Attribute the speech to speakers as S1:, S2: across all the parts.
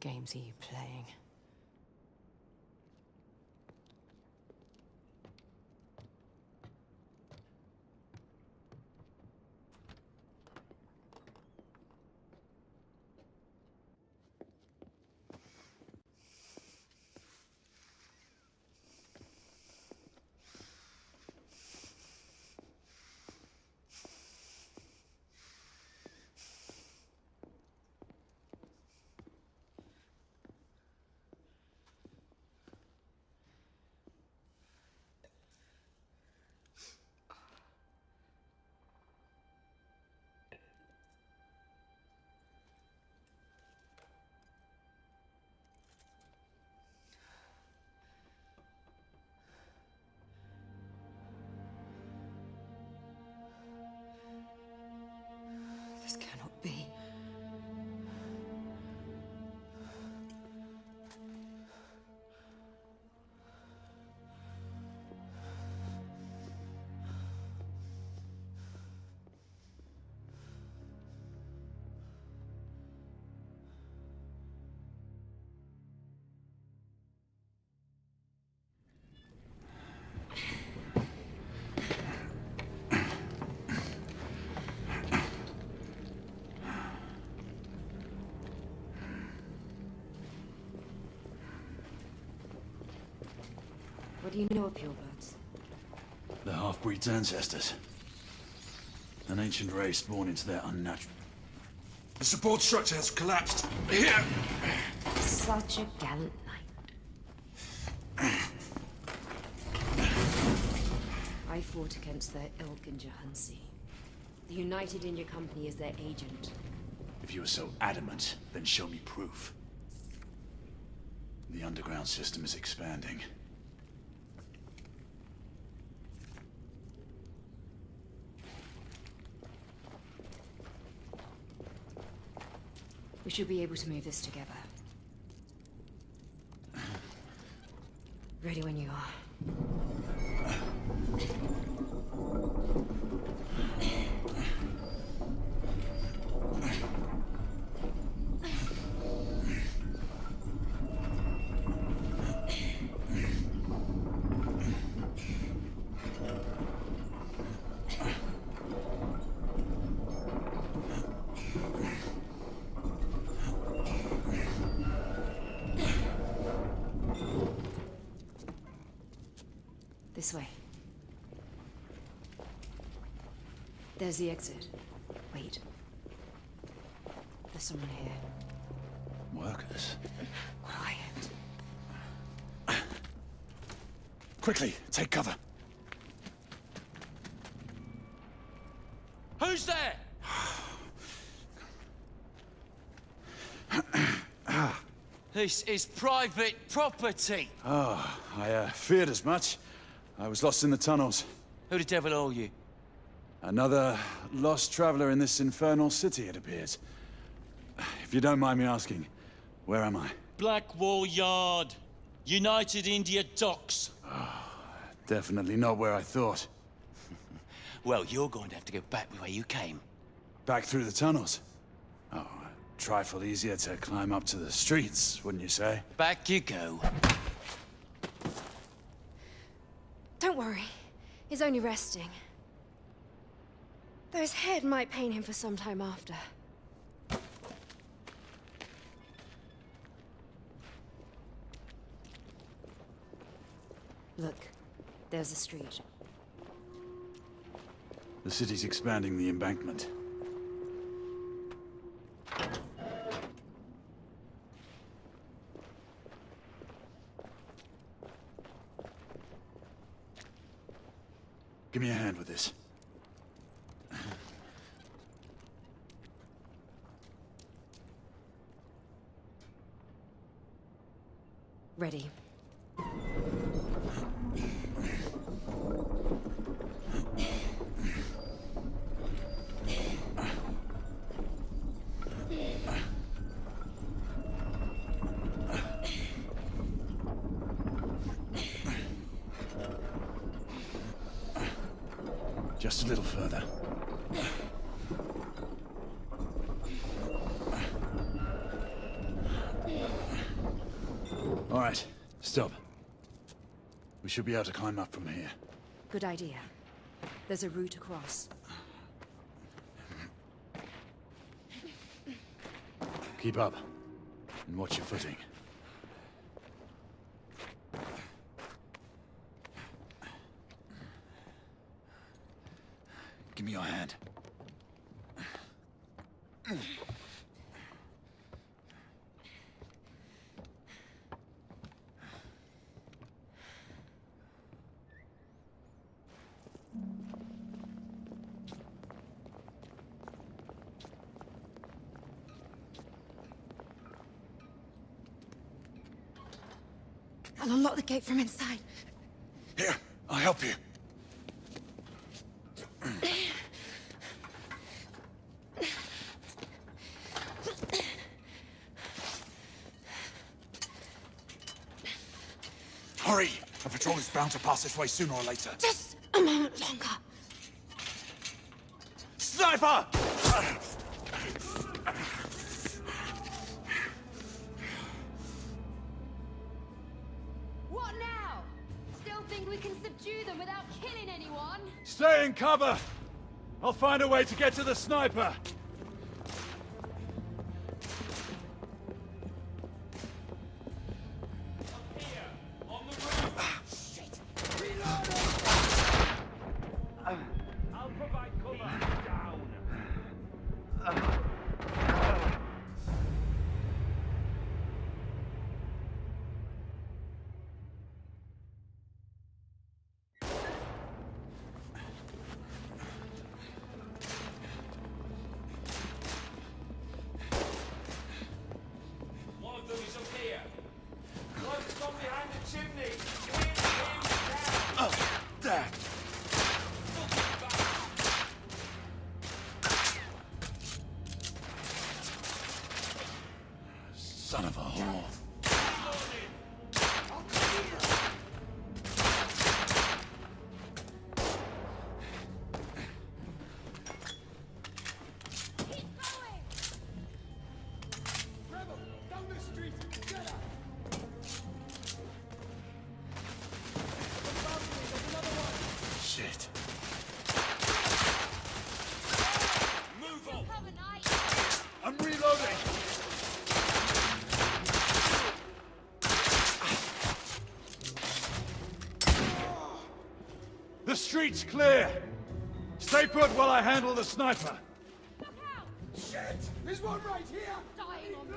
S1: games are you playing? This cannot be. What do you know of purebloods?
S2: The half-breed's ancestors. An ancient race born into their unnatural...
S3: The support structure has collapsed. Here!
S1: Such a gallant knight. I fought against their ilk in Jahansi. The United India Company is their agent.
S2: If you are so adamant, then show me proof. The underground system is expanding.
S1: We should be able to move this together. Ready when you are. This way. There's the exit. Wait. There's someone here.
S2: Workers?
S1: Quiet.
S2: Quickly, take cover.
S4: Who's there? This is private property.
S2: Oh, I feared as much. I was lost in the tunnels.
S4: Who the devil are you?
S2: Another lost traveler in this infernal city, it appears. If you don't mind me asking, where am I?
S4: Blackwall Yard. United India Docks.
S2: Definitely not where I thought.
S4: Well, you're going to have to go back the way you came.
S2: Back through the tunnels? Oh, a trifle easier to climb up to the streets, wouldn't you say?
S4: Back you go.
S1: Don't worry. He's only resting. Though his head might pain him for some time after. Look, there's a street.
S2: The city's expanding the embankment. Give me a hand with this.
S1: Ready.
S2: Just a little further. All right, stop. We should be able to climb up from here.
S1: Good idea. There's a route across.
S2: Keep up. And watch your footing. Give me your hand.
S1: I'll unlock the gate from inside.
S2: Here, I'll help you.
S3: Hurry! A patrol is bound to pass this way sooner or later.
S1: Just a moment longer.
S3: Sniper!
S5: What now? Still think we can subdue them without killing anyone?
S2: Stay in cover! I'll find a way to get to the sniper!
S4: I'll provide cover. Down. One of them is up here. One's gone behind the chimney. Pin him down.
S3: There!
S2: Son of a whore. Shit.
S3: Move on!
S5: Cover, Knight!
S2: I'm reloading! The street's clear! Stay put while I handle the sniper!
S5: Look out!
S3: Shit! There's one right here!
S5: Dying on me!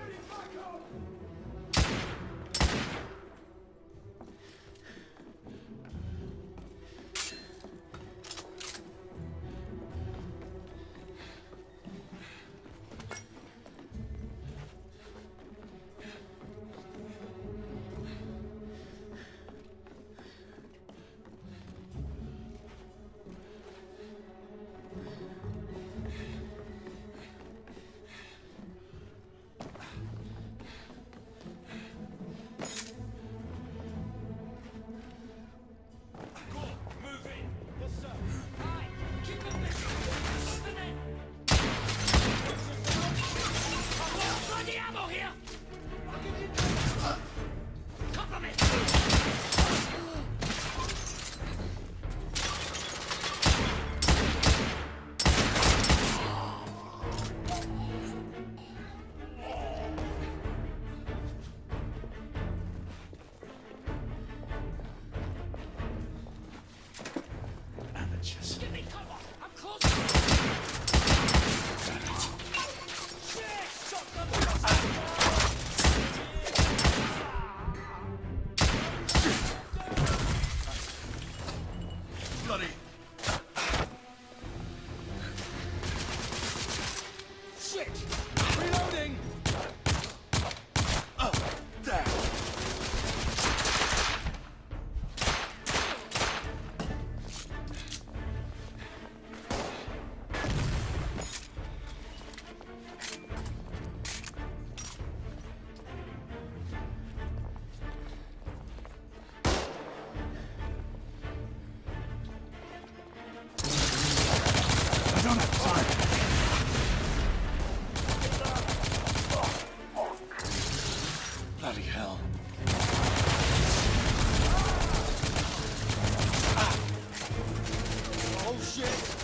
S3: shit!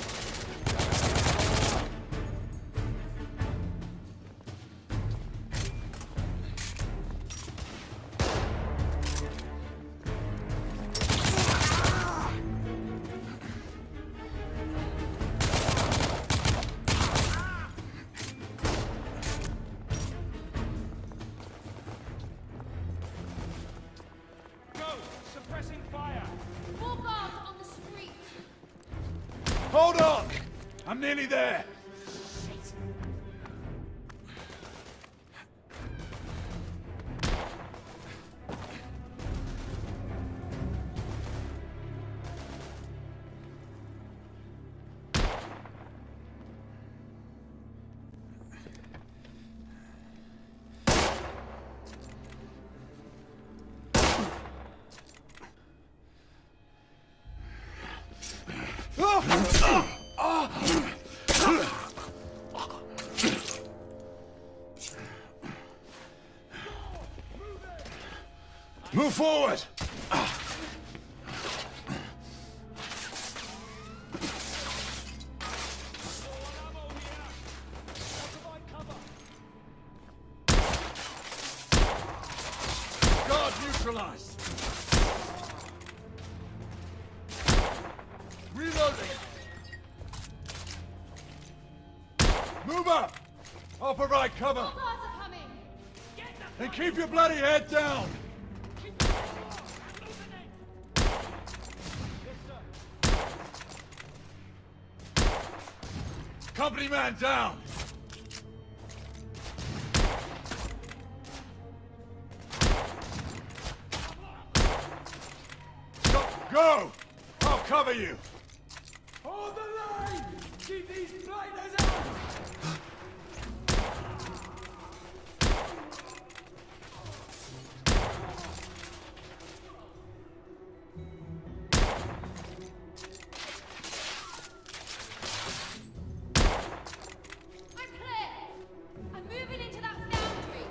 S4: Suppressing fire!
S5: More guards on the street!
S2: Hold on! I'm nearly there! Move forward! Guard neutralized! Reloading! Move up! I'll provide cover!
S5: More guards are coming!
S2: And keep your bloody head down! Company man down! Go! I'll cover you!
S4: Hold the line! Keep these blinders out!
S5: I'm clear! I'm moving into that foundry!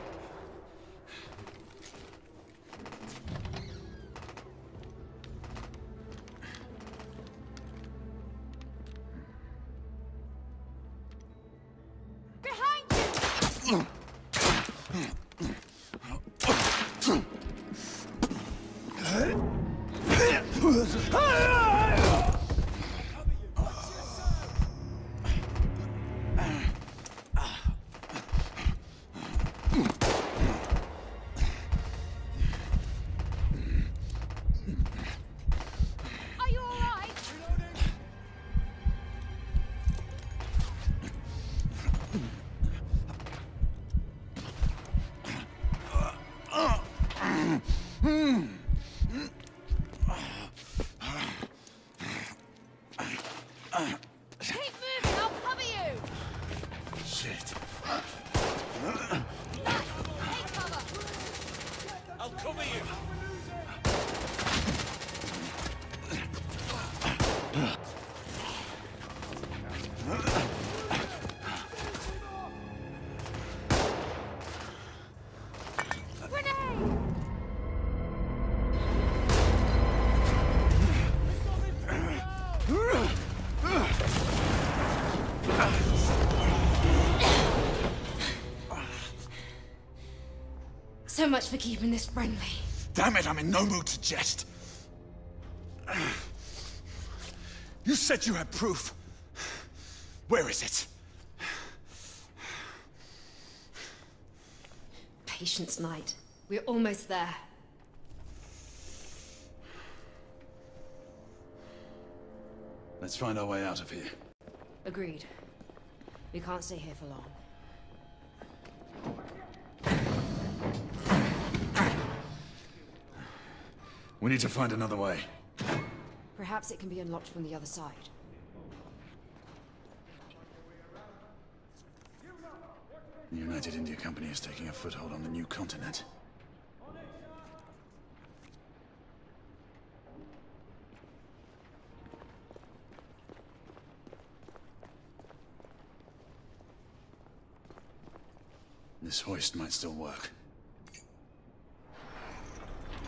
S5: Behind you! Are you alright? Keep moving, I'll cover you!
S2: Shit.
S5: Take cover!
S4: I'll cover you!
S5: Grenade!
S1: So much for keeping this friendly.
S2: Damn it, I'm in no mood to jest. You said you had proof. Where is it?
S1: Patience, Knight. We're almost there.
S2: Let's find our way out of here.
S1: Agreed. We can't stay here for long.
S2: We need to find another way.
S1: Perhaps it can be unlocked from the other side.
S2: The United India Company is taking a foothold on the new continent. This hoist might still work.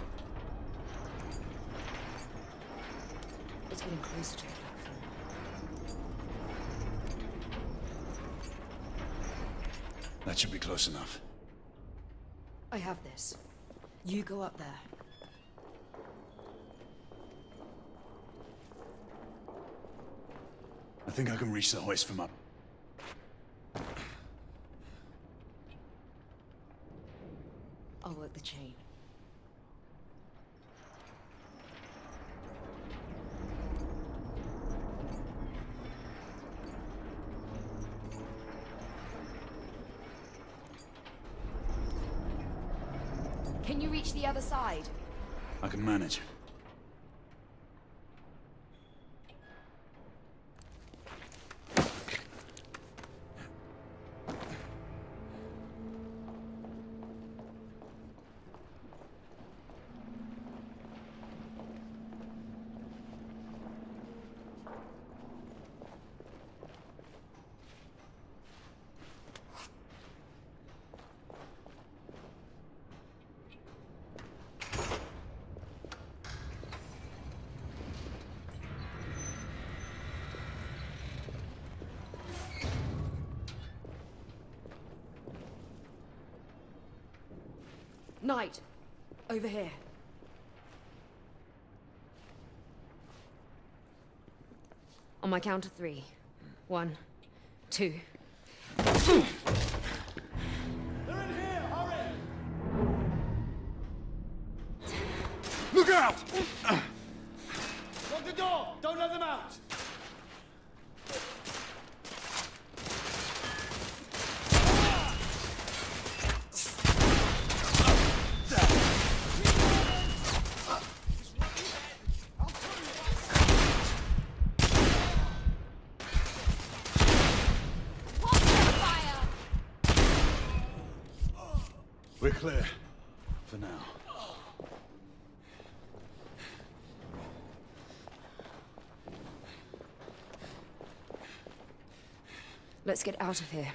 S1: It's getting closer to the platform.
S2: That should be close enough.
S1: I have this. You go up there.
S2: I think I can reach the hoist from up.
S1: I'll work the chain. Can you reach the other side?
S2: I can manage.
S1: Knight, over here. On my count of 3. 1, 2.
S4: They're in here! Hurry!
S2: Look out!
S4: Lock the door! Don't let them out!
S2: We're clear. For now.
S1: Let's get out of here.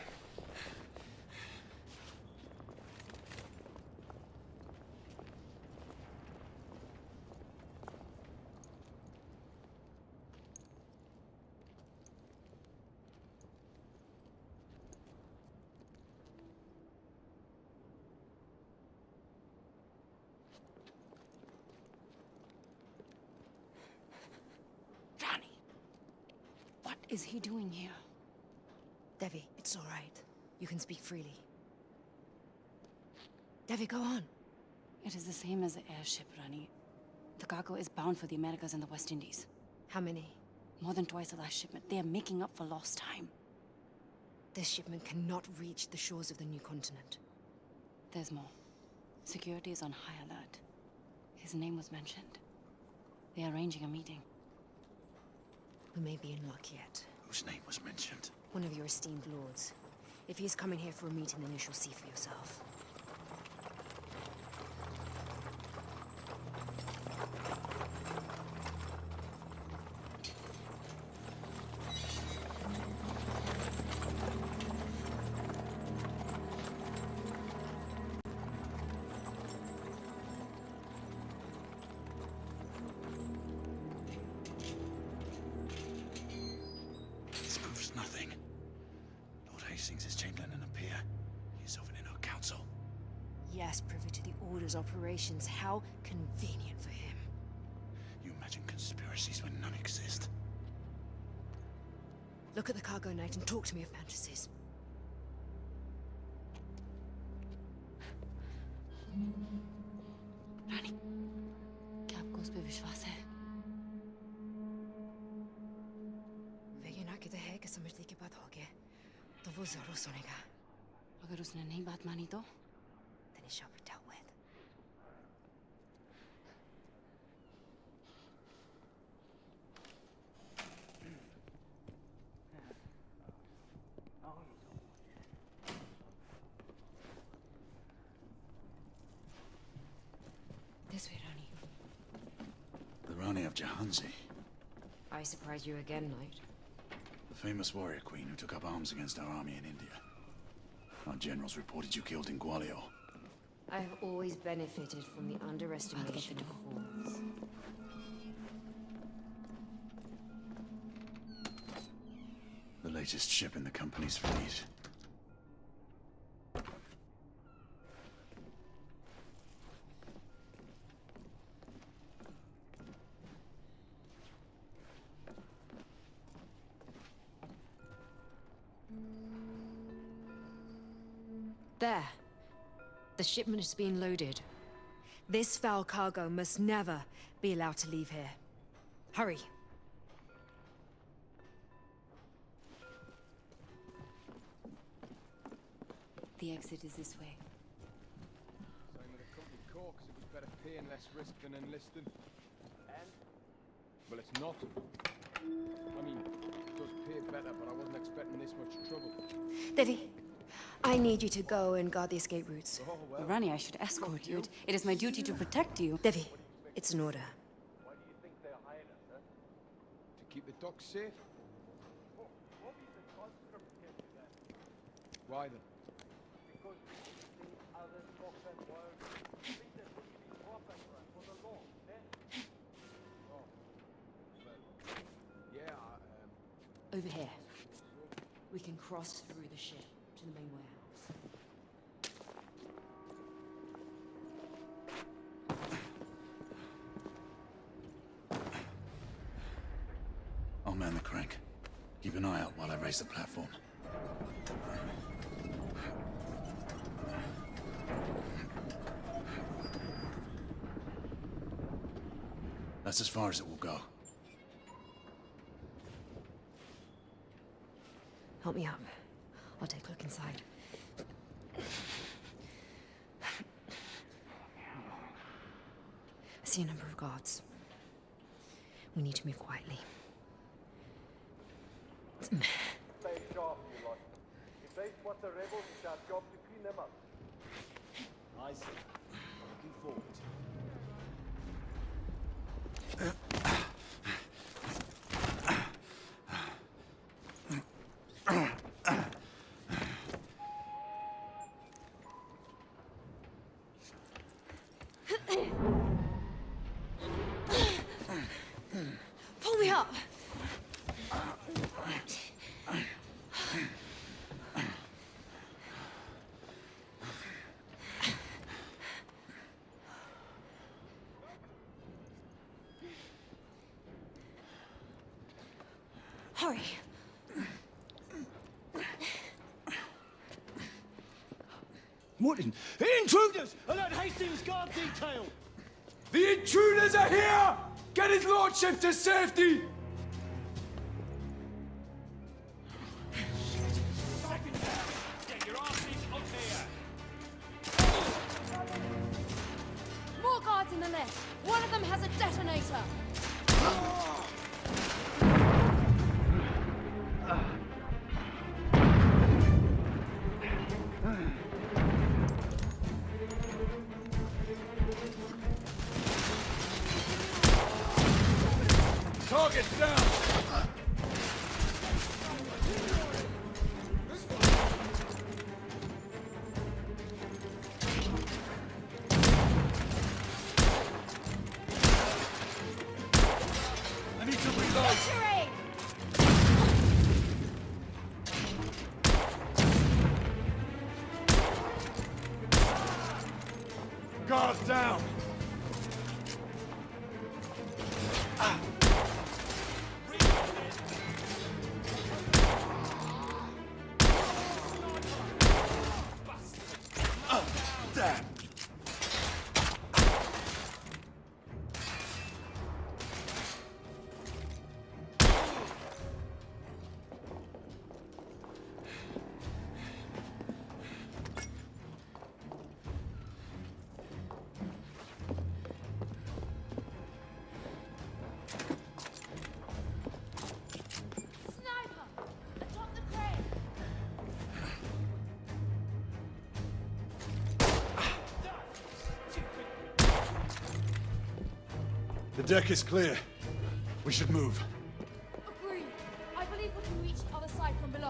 S5: What is he doing here?
S1: Devi, it's all right. You can speak freely. Devi, go on.
S6: It is the same as the airship, Rani. The cargo is bound for the Americas and the West Indies.
S1: How many?
S6: More than twice the last shipment. They are making up for lost time.
S1: This shipment cannot reach the shores of the new continent.
S6: There's more. Security is on high alert. His name was mentioned. They are arranging a meeting.
S1: We may be in luck yet.
S2: Whose name was mentioned?
S1: One of your esteemed lords. If he's coming here for a meeting, then you shall see for yourself.
S2: This proves nothing. Lord Hastings is Chamberlain and a peer. He's of an inner council.
S1: Yes, privy to the Order's operations. How convenient for him.
S2: You imagine conspiracies when none exist.
S1: Look at the cargo, Knight, and talk to me of fantasies.
S6: रानी, क्या आपको उस पे विश्वास है?
S1: वेगिना कहते हैं कि समझने की बात हो गई, तो वो जरूर सुनेगा.
S6: अगर उसने नहीं बात मानी तो?
S1: Then it shall be dealt with.
S6: This way, Rani.
S2: The Rani of Jahansi.
S1: I surprise you again, Knight.
S2: The famous warrior queen who took up arms against our army in India. Our generals reported you killed in Gwalior.
S1: I have always benefited from the underestimation of fools.
S2: The latest ship in the company's fleet.
S1: There. The shipment is being loaded. This foul cargo must never be allowed to leave here. Hurry.
S6: The exit is this way.
S7: Saying with a company corks, it was better pay and less risk than enlisting. And? Well, it's not. I mean, it does pay better, but I wasn't expecting this much trouble.
S1: Devi, I need you to go and guard the escape routes.
S7: Oh, well.
S6: Rani, I should escort you. It is my duty to protect you.
S1: Devi, it's an order.
S4: Why do you think they're hiring us, huh?
S7: To keep the docks safe?
S4: What is the conscript can do that?
S7: Why then?
S4: Because the other Scotland world think that we be proper for the law, eh?
S7: Oh. Well, yeah,
S1: Over here. We can cross through the ship to the main warehouse.
S2: I'll man the crank. Keep an eye out while I raise the platform. That's as far as it will go.
S1: Help me up. I'll take a look inside. I see a number of guards. We need to move quietly.
S4: Stay sharp, you lot. If they spot the rebels, it's our job to clean them up.
S8: I see. Looking forward to it.
S1: Pull me up! Hurry!
S8: Morton! Intruders! Alert Hastings Guard Detail!
S3: The intruders are here! Get his lordship to safety!
S4: Get your asses up here!
S5: More guards in the left. One of them has a detonator.
S3: Target down! I need to reload!
S5: Butchery!
S3: Guards down! Damn!
S5: Sniper! Atop the crane!
S2: The deck is clear. We should move.
S5: Agreed. I believe we can reach the other side from below.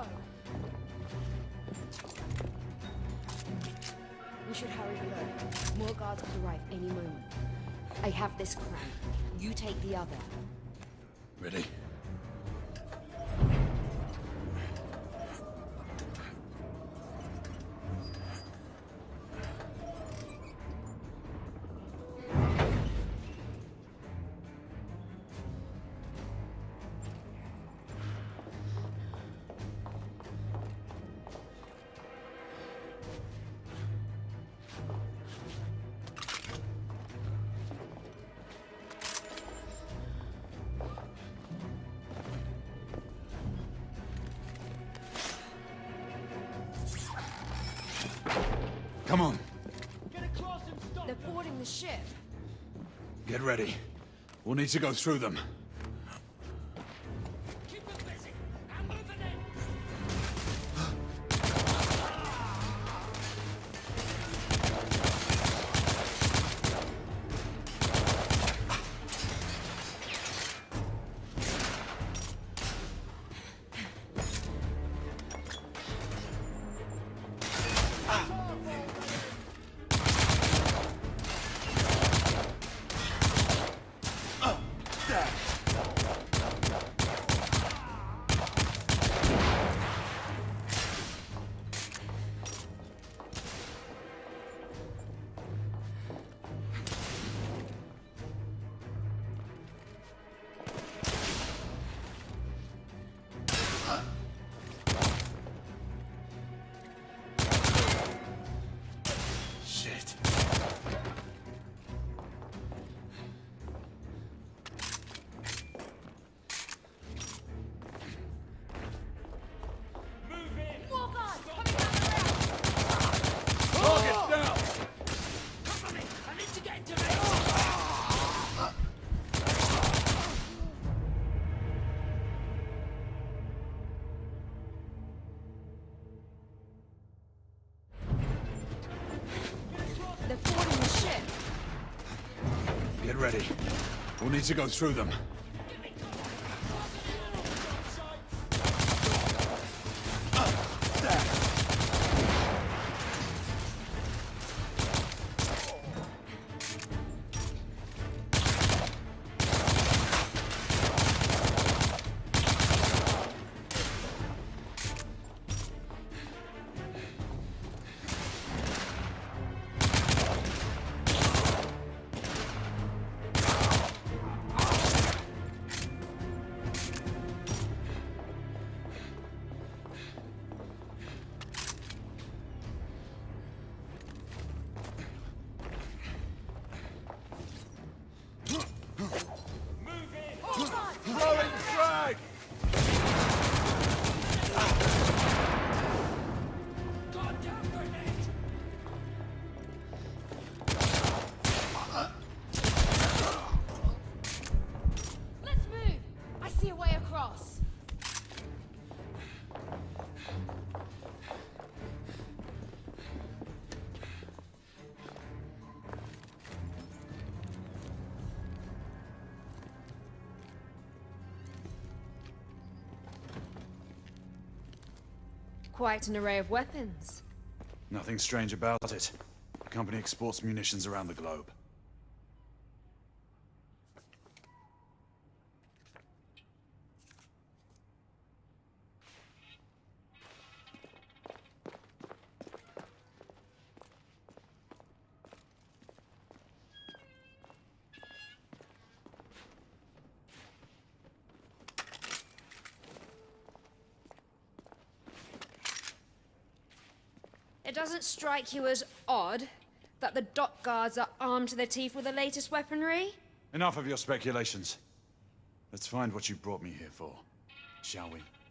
S1: We should hurry below. More guards could arrive any moment. I have this crank. You take the other.
S2: Ready? Come on,
S8: Get across and stop
S1: They're
S8: them!
S1: boarding the ship.
S2: get ready. We'll need to go through them.
S8: Keep them busy! I'm moving in!
S2: Shit.
S5: More guards coming down the rail!
S2: Target down!
S8: Cover me! I need to get into range!
S1: They're boarding the ship.
S2: Get ready. We'll need to go through them. Throwing frag!
S8: Goddamn grenade!
S5: Let's move! I see a way across.
S1: Quite an array of weapons.
S2: Nothing strange about it. The company exports munitions around the globe.
S1: It doesn't strike you as odd that the dock guards are armed to the teeth with the latest weaponry?
S2: Enough of your speculations. Let's find what you brought me here for, shall we?